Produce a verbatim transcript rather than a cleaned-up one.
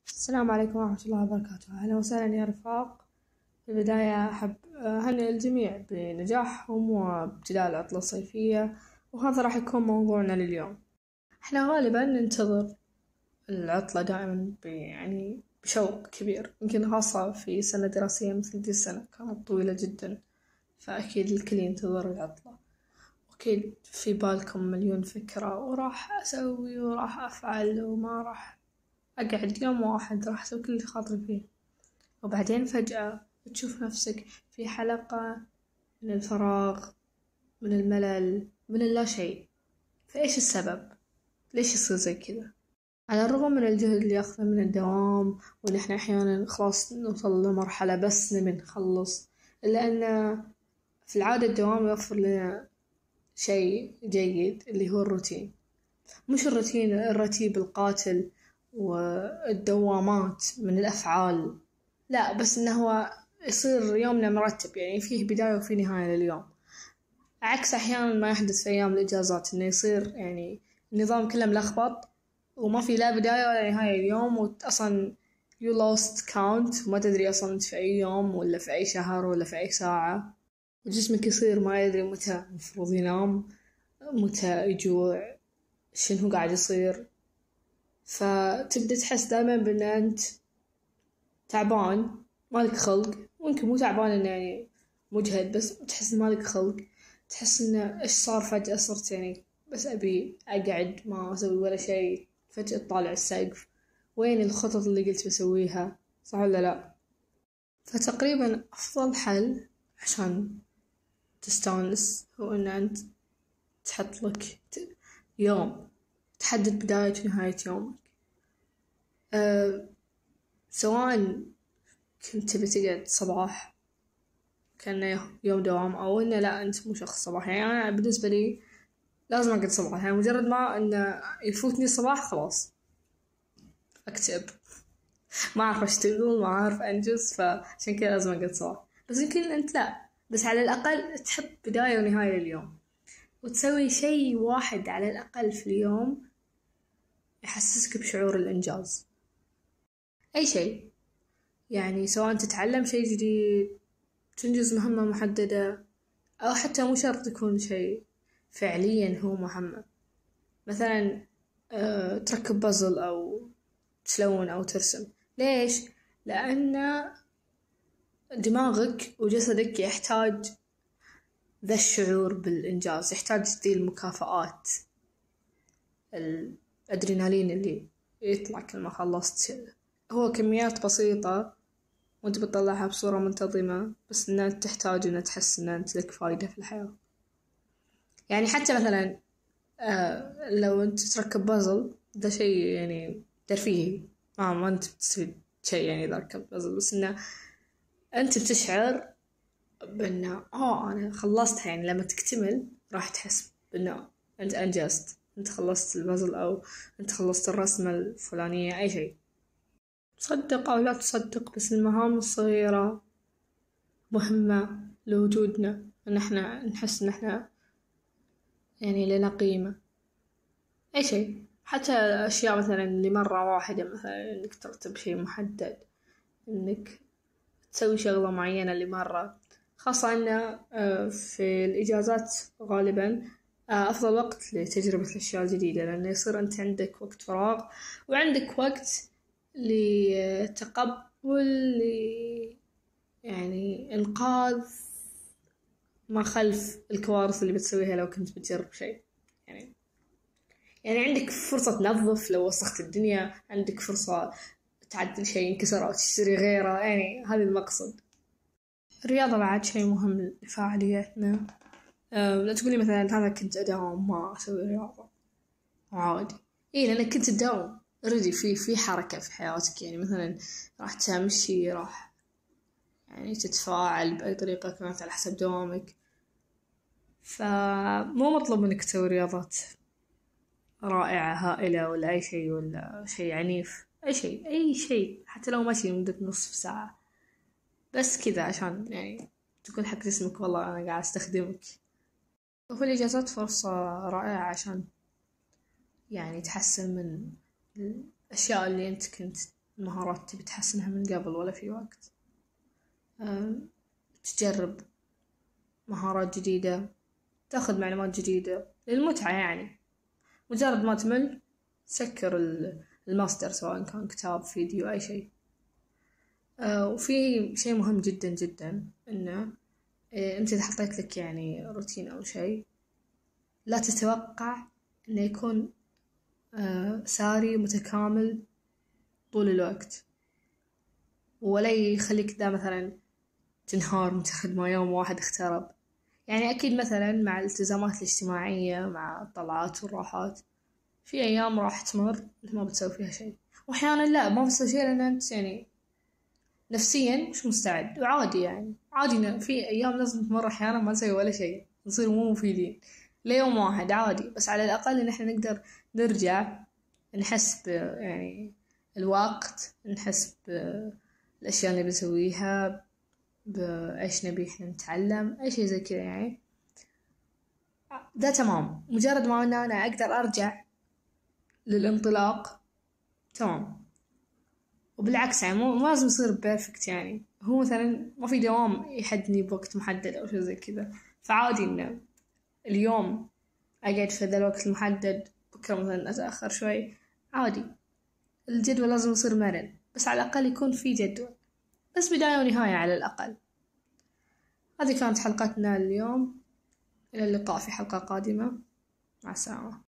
السلام عليكم ورحمة الله وبركاته. أهلا وسهلا يا رفاق. في البداية أحب أهنئ الجميع بنجاحهم وابتداء العطلة الصيفية، وهذا راح يكون موضوعنا لليوم. احنا غالبا ننتظر العطلة دائما يعني بشوق كبير، يمكن خاصة في سنة دراسية مثل دي السنة كانت طويلة جدا، فأكيد الكل ينتظر العطلة. أكيد في بالكم مليون فكرة وراح أسوي وراح أفعل وما راح أقعد يوم واحد، راح أسوي كل اللي خاطري فيه، وبعدين فجأة تشوف نفسك في حلقة من الفراغ، من الملل، من اللا شيء. فإيش السبب؟ ليش يصير زي كذا؟ على الرغم من الجهد اللي ياخذه من الدوام، وإن إحنا أحيانا خلاص نوصل لمرحلة بس نبي نخلص، إلا أن في العادة الدوام يوفر لنا شيء جيد اللي هو الروتين. مش الروتين الرتيب القاتل والدوامات من الأفعال، لا، بس إنه هو يصير يومنا مرتب، يعني فيه بداية وفيه نهاية لليوم، عكس أحيانا ما يحدث في أيام الإجازات، إنه يصير يعني النظام كله ملخبط وما في لا بداية ولا نهاية اليوم، وأصلا you lost count وما تدري أصلا أنت في أي يوم ولا في أي شهر ولا في أي ساعة، وجسمك يصير ما يدري متى المفروض ينام، متى يجوع، شنو قاعد يصير. فتبدأ تحس دائما بأن أنت تعبان، مالك خلق، ويمكن مو تعبان إنه يعني مجهد، بس تحس إن مالك خلق، تحس إنه إيش صار فجأة صرت يعني بس أبي أقعد ما أسوي ولا شيء. فجأة تطالع السقف، وين الخطط اللي قلت بسويها؟ صح ولا لا؟ فتقريبا أفضل حل عشان تستانس هو إن أنت تحط لك يوم، تحدد بداية ونهاية يومك. أه سواء كنت بتقعد صباح كأنه يوم دوام، أو إنه لا أنت مو شخص صباح. يعني أنا بالنسبة لي لازم أقعد صباح، يعني مجرد ما إنه يفوتني الصباح خلاص أكتئب، ما أعرف إيش تقول، ما أعرف أنجز، فعشان كذا لازم أقعد صباح. بس يمكن أنت لا، بس على الأقل تحط بداية ونهاية اليوم، وتسوي شيء واحد على الأقل في اليوم يحسسك بشعور الإنجاز. أي شيء، يعني سواء تتعلم شيء جديد، تنجز مهمة محددة، أو حتى مو شرط يكون شيء فعليا هو مهمة. مثلا أه تركب بازل أو تلون أو ترسم. ليش؟ لأن دماغك وجسدك يحتاج ذا الشعور بالإنجاز، يحتاج ذي المكافآت، الأدرينالين اللي يطلع كل ما خلصت. هو كميات بسيطة وانت بتطلعها بصورة منتظمة، بس انها تحتاج انها تحس ان انت لك فايدة في الحياة. يعني حتى مثلا آه لو انت تركب بازل، ده شيء يعني ترفيهي، ما ما انت بتستفيد شيء يعني اذا ركبت بازل، بس انه انت بتشعر بانه اه انا خلصتها. يعني لما تكتمل راح تحس بانه انت انجزت، انت خلصت البازل او انت خلصت الرسمة الفلانية. اي شيء، تصدق او لا تصدق، بس المهام الصغيرة مهمة لوجودنا، ان احنا نحس ان احنا يعني لنا قيمة. اي شيء، حتى اشياء مثلا اللي مرة واحدة، مثلا انك ترتب شيء محدد، انك تسوي شغلة معينة اللي مرة، خاصة ان في الاجازات غالبا افضل وقت لتجربة الاشياء الجديدة، لانه يصير انت عندك وقت فراغ وعندك وقت لتقبل، يعني انقاذ ما خلف الكوارث اللي بتسويها لو كنت بتجرب شيء. يعني يعني عندك فرصة تنظف لو وسخت الدنيا، عندك فرصة تعدل شيء انكسر أو تشتري غيره، يعني هذا المقصد. الرياضة بعد شيء مهم لفعاليتنا. أه لا تقولي مثلا هذا كنت أداوم ما أسوي رياضة عادي. إيه، لأنك كنت تداوم اوريدي في في حركة في حياتك، يعني مثلا راح تمشي، راح يعني تتفاعل بأي طريقة كانت على حسب دوامك. فمو مطلوب منك تسوي رياضات رائعة هائلة ولا أي شيء ولا شيء عنيف. أي شيء أي شيء حتى لو ماشي لمدة نصف ساعة، بس كذا عشان يعني تكون حق جسمك والله أنا قاعد أستخدمك. وفي الإجازات فرصة رائعة عشان يعني تحسن من الأشياء اللي أنت كنت المهارات تبي تحسنها من قبل ولا في وقت. تجرب مهارات جديدة، تاخذ معلومات جديدة للمتعة يعني. مجرد ما تمل سكر الماستر سواء كان كتاب فيديو أي شيء. وفي شيء مهم جدا جدا إنه أنت إذا حطيت لك يعني روتين أو شيء لا تتوقع إنه يكون ساري متكامل طول الوقت، ولا يخليك ذا مثلا تنهار مجرد ما يوم واحد اخترب. يعني أكيد مثلا مع الالتزامات الاجتماعية مع الطلعات والراحات في أيام راح تمر ما بتسوي فيها شيء، وأحيانا لا ما بتسوي شيء لأن أنت يعني نفسيا مش مستعد. وعادي يعني عادي في أيام لازم تمر أحيانا ما نسوي ولا شيء، نصير مو مفيدين ليوم واحد عادي. بس على الأقل إن إحنا نقدر نرجع نحس ب يعني الوقت، نحس بالأشياء اللي بنسويها، بإيش نبي إحنا نتعلم أي شيء زي كذا يعني. ده تمام. مجرد ما أن أنا أقدر أرجع للانطلاق تمام. وبالعكس يعني مو لازم يصير بيرفكت، يعني هو مثلا ما في دوام يحدني بوقت محدد أو شيء زي كذا. فعادي إنه اليوم أقعد في ذا الوقت المحدد، بكرة مثلا أتأخر شوي، عادي. الجدول لازم يصير مرن، بس على الأقل يكون في جدول، بس بداية ونهاية على الأقل. هذه كانت حلقتنا اليوم، إلى اللقاء في حلقة قادمة، مع السلامة.